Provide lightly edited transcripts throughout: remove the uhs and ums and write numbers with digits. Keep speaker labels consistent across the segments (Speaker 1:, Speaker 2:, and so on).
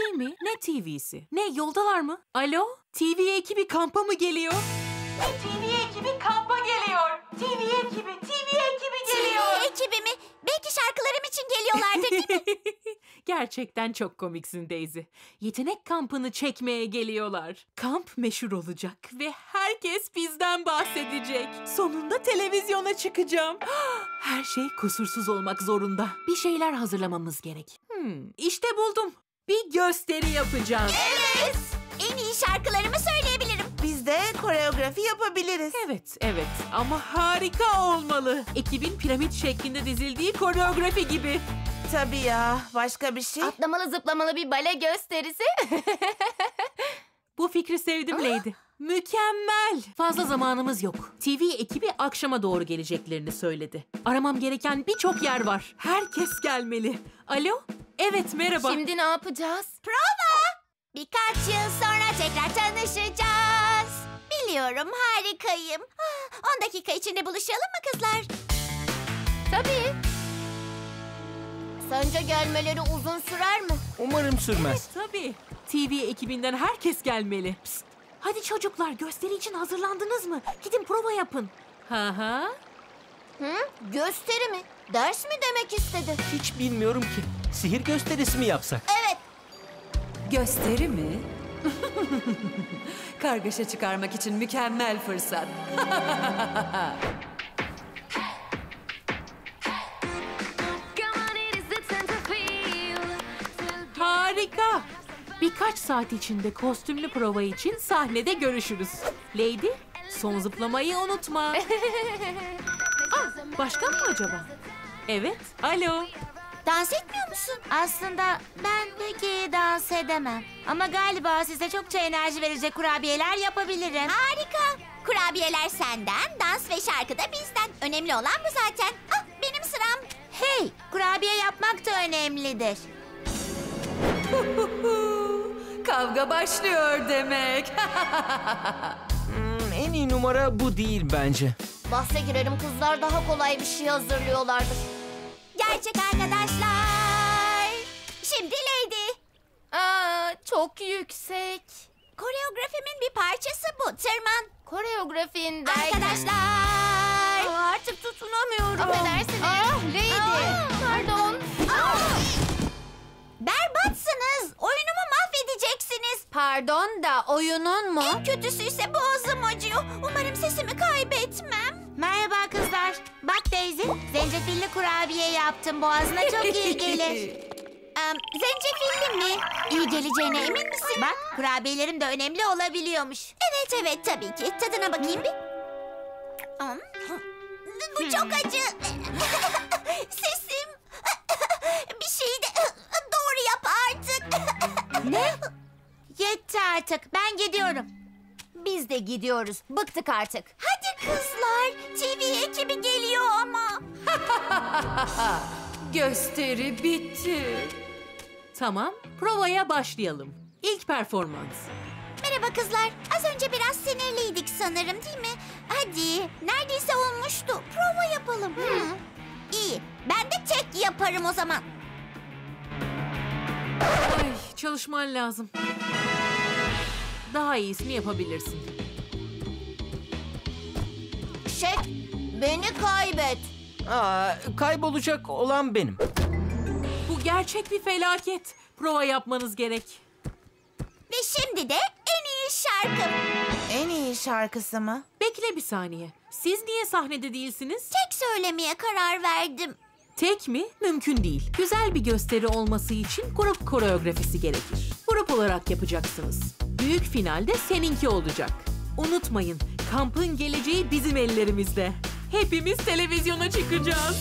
Speaker 1: mi? Ne TV'si? Ne, yoldalar mı? Alo? TV ekibi kampa mı geliyor? TV ekibi kampa geliyor. TV ekibi geliyor.
Speaker 2: TV ekibi mi? Belki şarkılarım için geliyorlardır değil mi?
Speaker 1: Gerçekten çok komiksin Daisy. Yetenek kampını çekmeye geliyorlar. Kamp meşhur olacak ve herkes bizden bahsedecek. Sonunda televizyona çıkacağım. Her şey kusursuz olmak zorunda. Bir şeyler hazırlamamız gerek. İşte buldum. Bir gösteri yapacağım.
Speaker 2: Evet. En iyi şarkılarımı söyleyebilirim.
Speaker 3: Biz de koreografi yapabiliriz.
Speaker 1: Evet ama harika olmalı. Ekibin piramit şeklinde dizildiği koreografi gibi.
Speaker 3: Tabii ya. Başka bir şey?
Speaker 2: Atlamalı zıplamalı bir bale gösterisi.
Speaker 1: Bu fikri sevdim Lady. Mükemmel. Fazla zamanımız yok. TV ekibi akşama doğru geleceklerini söyledi. Aramam gereken birçok yer var. Herkes gelmeli. Alo? Evet, merhaba.
Speaker 2: Şimdi ne yapacağız? Prova! Birkaç yıl sonra tekrar tanışacağız. Biliyorum, harikayım. 10 dakika içinde buluşalım mı kızlar? Tabii. Sence gelmeleri uzun sürer mi?
Speaker 4: Umarım sürmez.
Speaker 1: Tabii. TV ekibinden herkes gelmeli. Psst. Hadi çocuklar, gösteri için hazırlandınız mı? Gidin prova yapın. Ha.
Speaker 2: Hı? Gösteri mi? Ders mi demek istedi?
Speaker 4: Hiç bilmiyorum ki. Sihir gösterisi mi yapsak?
Speaker 2: Evet.
Speaker 5: Gösteri mi? Kargaşa çıkarmak için mükemmel fırsat.
Speaker 1: Harika. Birkaç saat içinde kostümlü prova için sahnede görüşürüz. Lady, son zıplamayı unutma. Başka mı acaba? Evet, alo.
Speaker 2: Dans etmiyor musun? Aslında ben pek iyi dans edemem. Ama galiba size çokça enerji verecek kurabiyeler yapabilirim. Harika. Kurabiyeler senden, dans ve şarkı da bizden. Önemli olan bu zaten. Benim sıram. Hey, kurabiye yapmak da önemlidir.
Speaker 5: Kavga başlıyor demek.
Speaker 4: En iyi numara bu değil bence.
Speaker 2: Bahse girerim, kızlar daha kolay bir şey hazırlıyorlardır. Gerçek arkadaşlar. Şimdi Lady. Çok yüksek. Koreografimin bir parçası bu. Tırman. Koreografin derken. Arkadaşlar. Artık tutunamıyorum. Affedersiniz. Lady. Pardon. Berbatsınız. Oyunumu mahvedeceksiniz. Pardon da oyunun mu? En kötüsü ise boğazım acıyor. Umarım sesimi kaybetmem. Merhaba kızlar. Bak Daisy, zencefilli kurabiye yaptım. Boğazına çok iyi gelir. Zencefilli mi? İyi geleceğine emin misin? Bak, kurabiyelerim de önemli olabiliyormuş. Evet, tabii ki. Tadına bakayım bir. Bu çok acı. Sesim. Bir şeyi de doğru yap artık. Ne? Yetti artık. Ben gidiyorum. Biz de gidiyoruz. Bıktık artık. Hadi kızlar. TV ekibi geliyor ama.
Speaker 5: Gösteri bitti.
Speaker 1: Tamam, provaya başlayalım. İlk performans.
Speaker 2: Merhaba kızlar. Az önce biraz sinirliydik sanırım, değil mi? Hadi. Neredeyse olmuştu. Prova yapalım. İyi. Ben de tek yaparım o zaman.
Speaker 1: Ay, çalışman lazım. Daha iyisini yapabilirsin.
Speaker 2: Beni kaybet.
Speaker 4: Kaybolacak olan benim.
Speaker 1: Bu gerçek bir felaket. Prova yapmanız gerek.
Speaker 2: Ve şimdi de en iyi şarkım.
Speaker 3: En iyi şarkısı mı?
Speaker 1: Bekle bir saniye. Siz niye sahnede değilsiniz?
Speaker 2: Tek söylemeye karar verdim.
Speaker 1: Tek mi? Mümkün değil. Güzel bir gösteri olması için grup koreografisi gerekir. Grup olarak yapacaksınız. Büyük finalde seninki olacak. Unutmayın, kampın geleceği bizim ellerimizde. Hepimiz televizyona çıkacağız.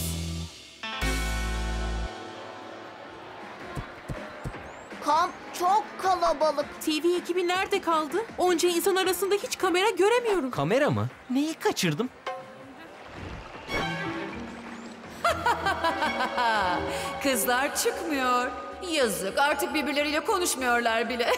Speaker 2: Kamp çok kalabalık.
Speaker 1: TV ekibi nerede kaldı? Onca insan arasında hiç kamera göremiyorum.
Speaker 4: Kamera mı? Neyi kaçırdım?
Speaker 5: Kızlar çıkmıyor. Yazık, artık birbirleriyle konuşmuyorlar bile.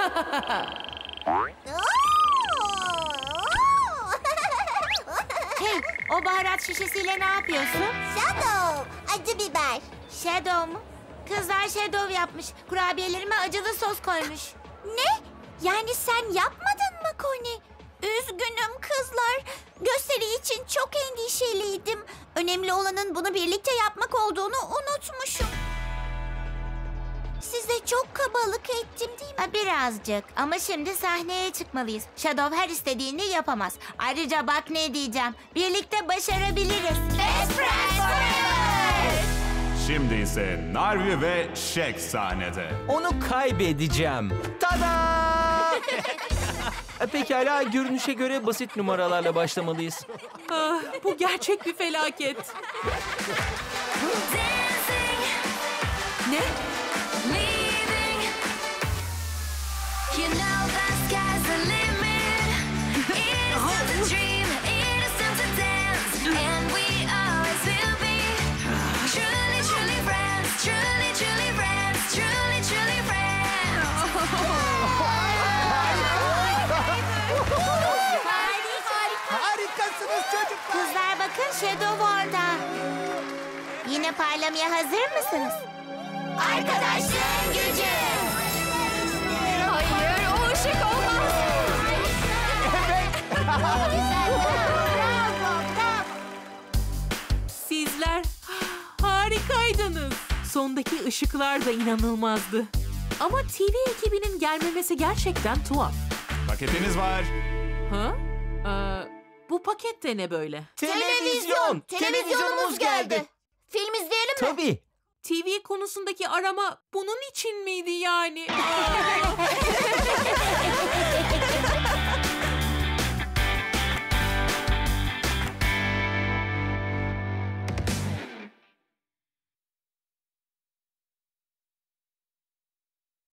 Speaker 2: Hey, o baharat şişesiyle ne yapıyorsun? Shadow, acı biber. Shadow mu? Kızlar Shadow yapmış. Kurabiyelerime acılı sos koymuş. Ne? Yani sen yapmadın mı Connie? Üzgünüm kızlar. Gösteri için çok endişeliydim. Önemli olanın bunu birlikte yapmak olduğunu unutmuşum. Size çok kabalık ettim değil mi? Birazcık ama şimdi sahneye çıkmalıyız. Shadow her istediğini yapamaz. Ayrıca bak ne diyeceğim. Birlikte başarabiliriz. Best friends forever!
Speaker 6: Şimdi ise Narvi ve Shaq sahnede.
Speaker 4: Onu kaybedeceğim. Tada! Pekala, görünüşe göre basit numaralarla başlamalıyız.
Speaker 1: Ah, bu gerçek bir felaket.
Speaker 5: Ne?
Speaker 7: You know the sky's the limit. It's a dream, innocent to dance, and we always will be. Truly, truly friends, truly, truly friends, truly, truly friends.
Speaker 3: Harikasınız çocuklar.
Speaker 2: Kızlar bakın Shadow orada. Yine parlamaya hazır mısınız? Arkadaşlığın gücü.
Speaker 5: Hayır, o ışık olmaz.
Speaker 1: Sizler harikaydınız. Sondaki ışıklar da inanılmazdı. Ama TV ekibinin gelmemesi gerçekten tuhaf.
Speaker 6: Paketiniz var.
Speaker 1: Ha? Bu pakette ne böyle?
Speaker 4: Televizyon!
Speaker 2: Televizyonumuz geldi. Film izleyelim mi?
Speaker 4: Tabii.
Speaker 1: TV konusundaki arama bunun için miydi yani?